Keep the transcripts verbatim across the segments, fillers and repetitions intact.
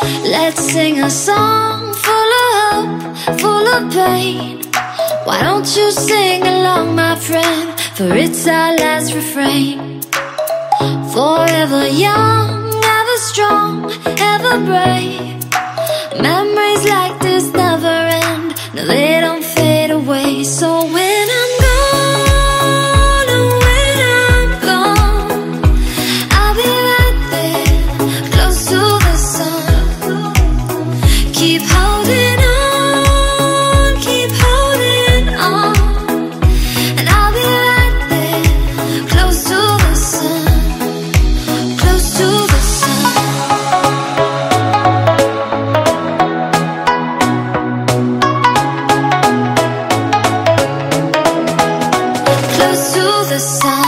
Let's sing a song full of hope, full of pain. Why don't you sing along, my friend? For it's our last refrain. Forever young, ever strong, ever brave. Memories like this never end. No, they don't fade away. So when I'm gone, oh, when I'm gone, I'll be right there, close to the sun. Keep holding on, keep holding on, and I'll be right there, close to the sun, close to the sun. Close to the sun.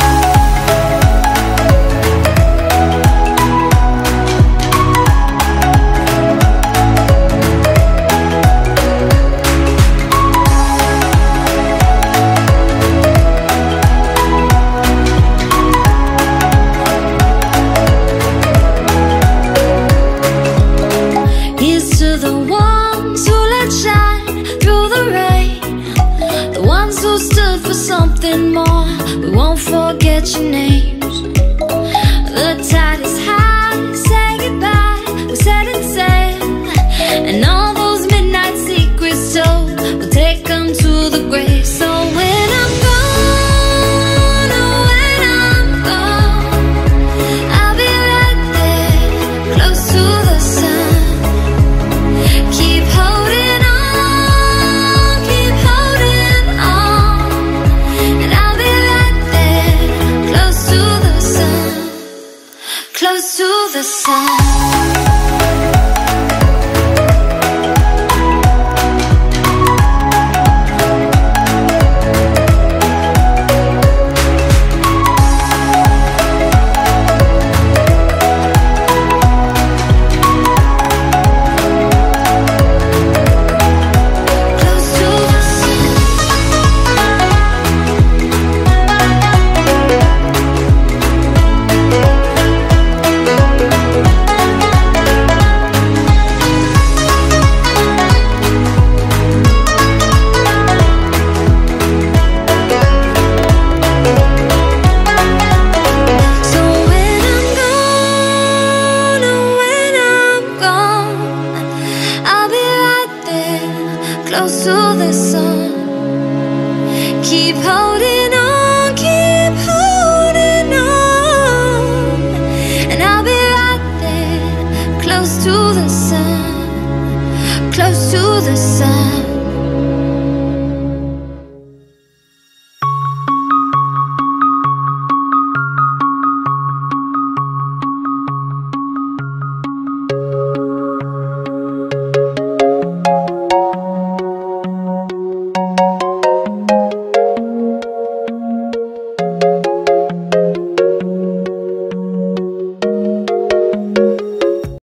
Here's to the ones who let shine through the rain, the ones who stood for something more. We won't forget your names. The tide is high, say goodbye, we're setting sail, and all those midnight secrets told, we'll take them to the grave. So when I'm gone, oh, when I'm gone, I'll be right there, close to the sun. Keep holding on, keep holding on, and I'll be right there, close to the sun, close to the sun.